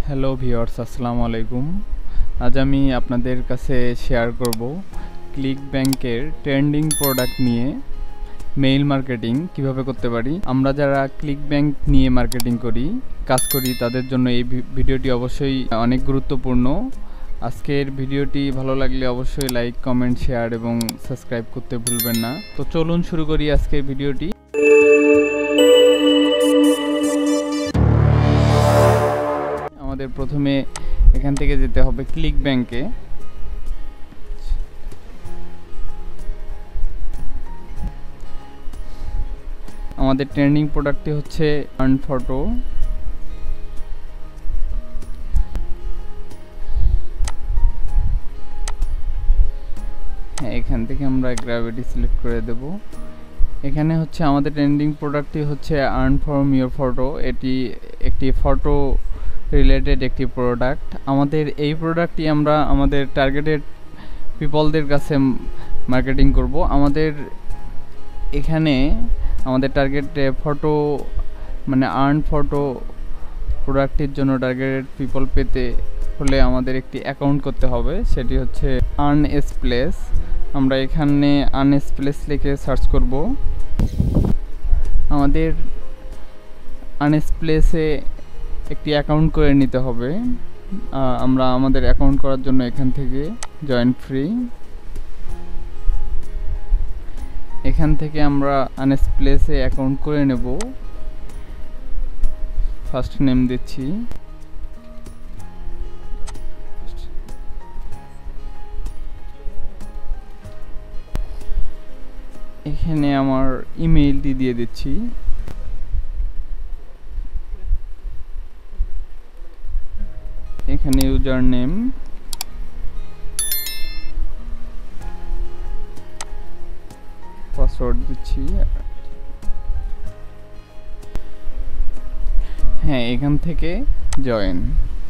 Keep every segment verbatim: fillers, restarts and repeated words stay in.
Hello viewers, আসসালামু আলাইকুম। আজ আমি আপনাদের কাছে শেয়ার করব ক্লিক ব্যাংকের ট্রেন্ডিং প্রোডাক্ট নিয়ে মেইল মার্কেটিং কিভাবে করতে পারি। আমরা যারা ক্লিক ব্যাংক নিয়ে মার্কেটিং করি কাজ করি তাদের জন্য এই ভিডিওটি অবশ্যই অনেক গুরুত্বপূর্ণ। আজকের ভিডিওটি ভালো লাগলে অবশ্যই লাইক, কমেন্ট, শেয়ার এবং সাবস্ক্রাইব করতে ভুলবেন না। তো চলুন শুরু করি আজকের ভিডিওটি। আমাদের প্রথমে এখান থেকে যেতে হবে ক্লিক ব্যাংকে। আমাদের ট্রেন্ডিং প্রোডাক্টটি হচ্ছে আর্ন ফটো। হ্যাঁ, এখান থেকে আমরা গ্র্যাভিটি সিলেক্ট করে দেব। এখানে হচ্ছে আমাদের ট্রেন্ডিং প্রোডাক্টটি হচ্ছে আর্ন ফ্রম ইয়োর ফটো। এটি একটি ফটো রিলেটেড একটি প্রোডাক্ট। আমাদের এই প্রোডাক্টটি আমরা আমাদের টার্গেটেড পিপলদের কাছে মার্কেটিং করব। আমাদের এখানে আমাদের টার্গেট ফটো মানে আর্ন ফটো প্রোডাক্টের জন্য টার্গেটেড পিপল পেতে হলে আমাদের একটি অ্যাকাউন্ট করতে হবে, সেটি হচ্ছে আর্ন এসপ্লেস। আমরা এখানে আর্ন এসপ্লেস লিখে সার্চ করব। আমাদের আর্ন এসপ্লেসে একটি অ্যাকাউন্ট করে নিতে হবে। আমরা আমাদের অ্যাকাউন্ট করার জন্য এখান থেকে জয়েন ফ্রি, এখান থেকে আমরা আর্ন এসপ্লেসে অ্যাকাউন্ট করে নেব। ফার্স্ট নেম দিচ্ছি, এখানে আমার ইমেইলটি দিয়ে দিচ্ছি। এখানে ইউজার নেম, পাসওয়ার্ড দিচ্ছি। হ্যাঁ, এখান থেকে জয়েন।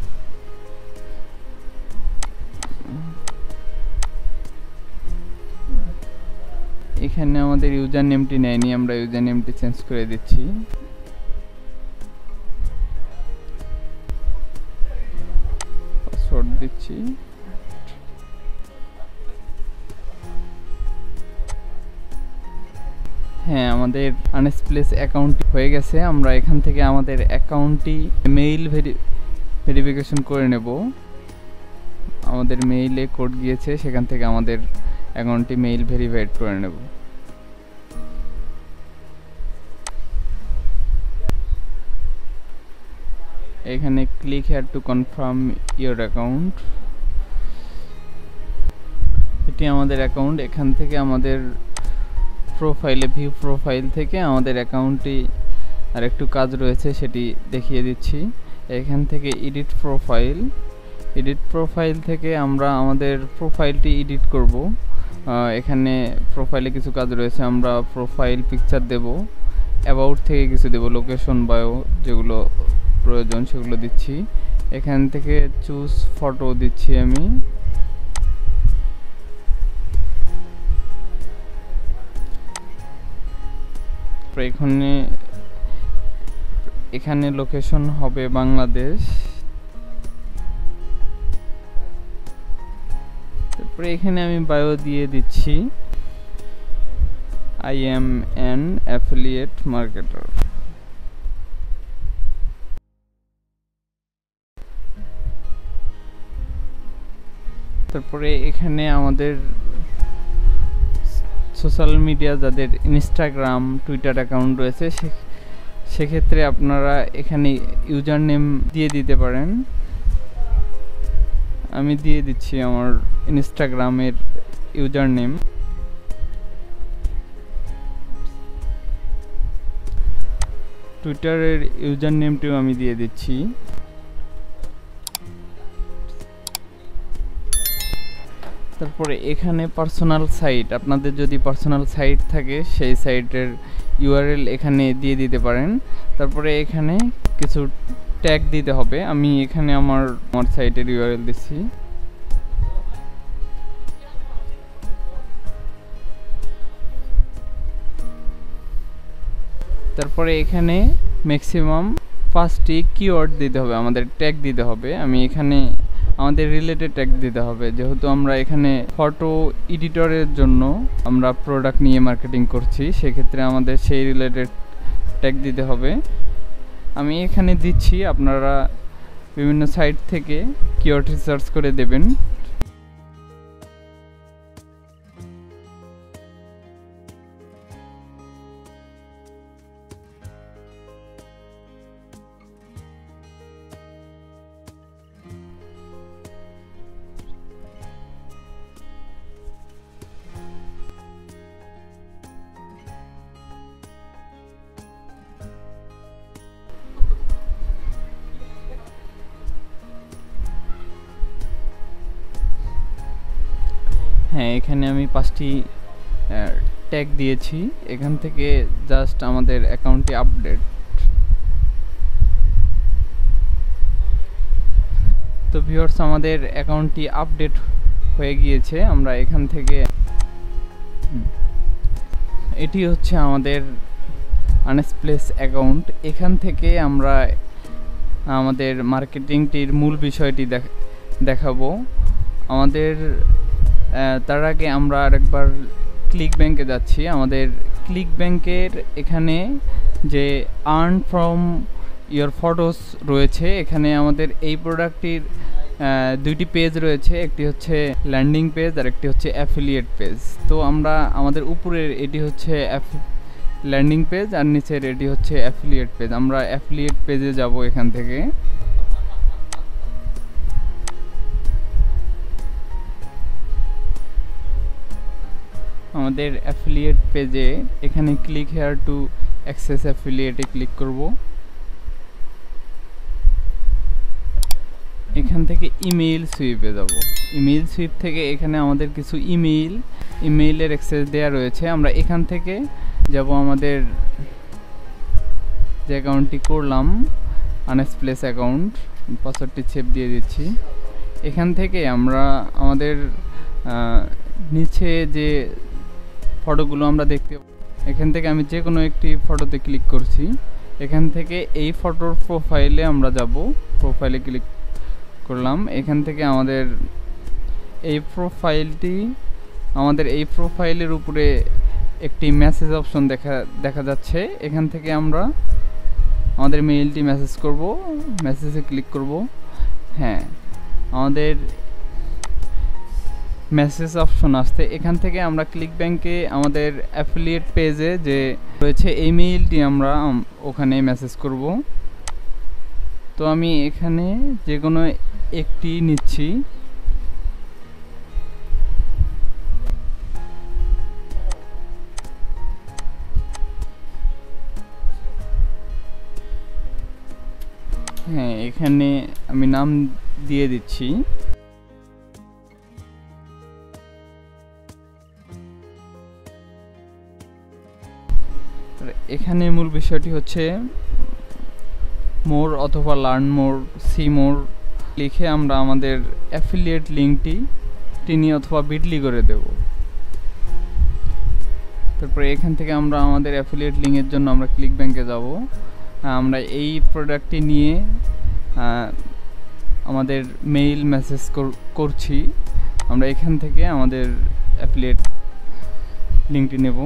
এখানে আমাদের ইউজার নেমটি নেয়নি, আমরা ইউজার নেমটি চেঞ্জ করে দিচ্ছি। পাসওয়ার্ড দিচ্ছি। হ্যাঁ, আমাদের আর্ন এসপ্লেস অ্যাকাউন্ট হয়ে গেছে। আমরা এখান থেকে আমাদের অ্যাকাউন্টটি মেইল ভেরিফিকেশন করে নেব। আমাদের মেইলে কোড গিয়েছে, সেখান থেকে আমাদের অ্যাকাউন্টটি মেইল ভেরিফাইড করে নেব। এখানে click here to confirm your account. এটি আমাদের অ্যাকাউন্ট। এখান থেকে আমাদের প্রোফাইলে ভিউ প্রোফাইল থেকে আমাদের অ্যাকাউন্টটি আর একটু কাজ রয়েছে, সেটি দেখিয়ে দিচ্ছি। এখান থেকে এডিট প্রোফাইল, এডিট প্রোফাইল থেকে আমরা আমাদের প্রোফাইলটি এডিট করব। এখানে প্রোফাইলে কিছু কাজ রয়েছে, আমরা প্রোফাইল পিকচার দেব, অ্যাবাউট থেকে কিছু দেব, লোকেশন, বায়ো যেগুলো প্রয়োজন সেগুলো দিচ্ছি। এখান থেকে চুজ ফটো দিচ্ছি আমি। এখানে এখানে লোকেশন হবে বাংলাদেশ। তারপরে এখানে আমি বায়ো দিয়ে দিচ্ছি, I am an affiliate marketer. তারপরে এখানে আমাদের সোশ্যাল মিডিয়া যাদের ইনস্টাগ্রাম, টুইটার অ্যাকাউন্ট রয়েছে সেক্ষেত্রে আপনারা এখানে ইউজার নেম দিয়ে দিতে পারেন। আমি দিয়ে দিচ্ছি আমার ইনস্টাগ্রামের ইউজার নেম। টুইটারের ইউজার নেমটিও আমি দিয়ে দিচ্ছি। তারপরে এখানে পার্সোনাল সাইট, আপনাদের যদি পার্সোনাল সাইট থাকে সেই সাইটের ইউআরএল এখানে দিয়ে দিতে পারেন। তারপরে এখানে কিছু ট্যাগ দিতে হবে। আমি এখানে আমার আমার সাইটের ইউআরএল দিচ্ছি। তারপরে এখানে ম্যাক্সিমাম পাঁচটি কিওয়ার্ড দিতে হবে, আমাদের ট্যাগ দিতে হবে। আমি এখানে আমাদের রিলেটেড ট্যাগ দিতে হবে, যেহেতু আমরা এখানে ফটো এডিটরের জন্য আমরা প্রোডাক্ট নিয়ে মার্কেটিং করছি, সেক্ষেত্রে আমাদের সেই রিলেটেড ট্যাগ দিতে হবে। আমি এখানে দিচ্ছি, আপনারা বিভিন্ন সাইট থেকে কিওয়ার্ড রিসার্চ করে দেবেন। হ্যাঁ, এখানে আমি পাঁচটি ট্যাগ দিয়েছি। এখান থেকে জাস্ট আমাদের অ্যাকাউন্টটি আপডেট। তো ভিউয়ার্স, আমাদের অ্যাকাউন্টটি আপডেট হয়ে গিয়েছে। আমরা এখান থেকে, এটি হচ্ছে আমাদের আনএক্সপ্লেস অ্যাকাউন্ট। এখান থেকে আমরা আমাদের মার্কেটিংটির মূল বিষয়টি দেখাবো। আমাদের তার আগে আমরা আরেকবার ক্লিক ব্যাংকে যাচ্ছি। আমাদের ক্লিক ব্যাংকের এখানে যে আর্ন ফ্রম ইয়োর ফটোস রয়েছে, এখানে আমাদের এই প্রোডাক্টটির দুইটি পেজ রয়েছে, একটি হচ্ছে ল্যান্ডিং পেজ আর একটি হচ্ছে অ্যাফিলিয়েট পেজ। তো আমরা আমাদের উপরের এটি হচ্ছে ল্যান্ডিং পেজ আর নিচের এটি হচ্ছে অ্যাফিলিয়েট পেজ। আমরা অ্যাফিলিয়েট পেজে যাব। এখান থেকে আমাদের অ্যাফিলিয়েট পেজে এখানে ক্লিক হেয়ার টু অ্যাক্সেস অ্যাফিলিয়েটে ক্লিক করব। এখান থেকে ইমেইল সুইপে যাব। ইমেইল সুইপ থেকে এখানে আমাদের কিছু ইমেইল ইমেইলের অ্যাক্সেস দেওয়া রয়েছে। আমরা এখান থেকে যাব আমাদের যে অ্যাকাউন্টটি করলাম, আনএক্সপ্লেস অ্যাকাউন্ট, পাসওয়ার্ডটি সেভ দিয়ে দিচ্ছি। এখান থেকে আমরা আমাদের নিচে যে ফটোগুলো আমরা দেখতে, এখান থেকে আমি যে কোনো একটি ফটোতে ক্লিক করছি। এখান থেকে এই ফটোর প্রোফাইলে আমরা যাব। প্রোফাইলে ক্লিক করলাম। এখান থেকে আমাদের এই প্রোফাইলটি আমাদের এই প্রোফাইলের উপরে একটি মেসেজ অপশন দেখা দেখা যাচ্ছে। এখান থেকে আমরা আমাদের মেইলটি মেসেজ করব। মেসেজে ক্লিক করব। হ্যাঁ, আমাদের মেসেজ অপশন আসছে। এখান থেকে আমরা ক্লিক ব্যাংকে আমাদের অ্যাফিলিয়েট পেজে যে রয়েছে এই মেইলটি আমরা ওখানে মেসেজ করব। তো আমি এখানে যে কোনো একটি নিচ্ছি। হ্যাঁ, এখানে আমি নাম দিয়ে দিচ্ছি। এখানে মূল বিষয়টি হচ্ছে মোর অথবা লার্ন মোর, সি মোর লিখে আমরা আমাদের অ্যাফিলিয়েট লিঙ্কটি টিনি অথবা বিটলি করে দেব। তারপরে এখান থেকে আমরা আমাদের অ্যাফিলিয়েট লিঙ্কের জন্য আমরা ক্লিক ব্যাংকে যাব। আমরা এই প্রোডাক্টটি নিয়ে আমাদের মেইল মেসেজ করছি। আমরা এখান থেকে আমাদের অ্যাফিলিয়েট লিঙ্কটি নেব।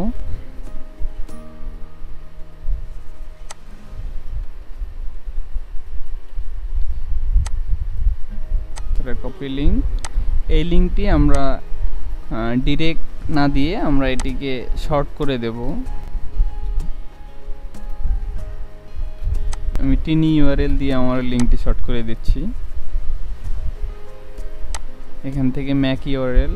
কপি লিঙ্ক, এই লিঙ্কটি আমরা ডিরেক্ট না দিয়ে আমরা এটিকে শর্ট করে দেব। আমি টিনি ইউআরএল দিয়ে আমার লিঙ্কটি শর্ট করে দিচ্ছি। এখান থেকে ম্যাক ইউআরএল,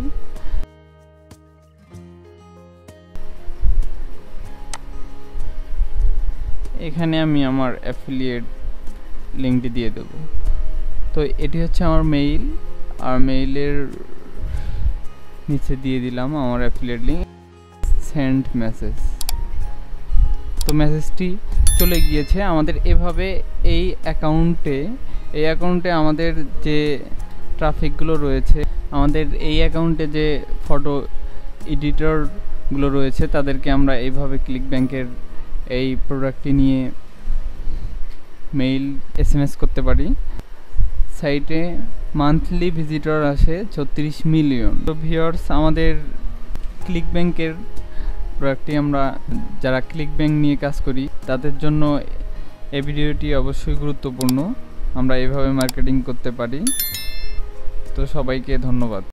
এখানে আমি আমার অ্যাফিলিয়েট লিঙ্কটি দিয়ে দেব। তো এটি হচ্ছে আমার মেইল, আর মেইলের নিচে দিয়ে দিলাম আমার অ্যাফিলিয়েট লিঙ্ক, সেন্ড মেসেজ। তো মেসেজটি চলে গিয়েছে আমাদের। এভাবে এই অ্যাকাউন্টে এই অ্যাকাউন্টে আমাদের যে ট্রাফিকগুলো রয়েছে, আমাদের এই অ্যাকাউন্টে যে ফটো এডিটরগুলো রয়েছে, তাদেরকে আমরা এইভাবে ক্লিক ব্যাংকের এই প্রোডাক্টটি নিয়ে মেইল এস এম এস করতে পারি। সাইটে মান্থলি ভিজিটর আসে ছত্রিশ মিলিয়ন। তো ভিউয়ার্স, আমাদের ক্লিক ব্যাংকের প্রোডাক্টটি আমরা যারা ক্লিক ব্যাংক নিয়ে কাজ করি তাদের জন্য এই ভিডিওটি অবশ্যই গুরুত্বপূর্ণ। আমরা এভাবে মার্কেটিং করতে পারি। তো সবাইকে ধন্যবাদ।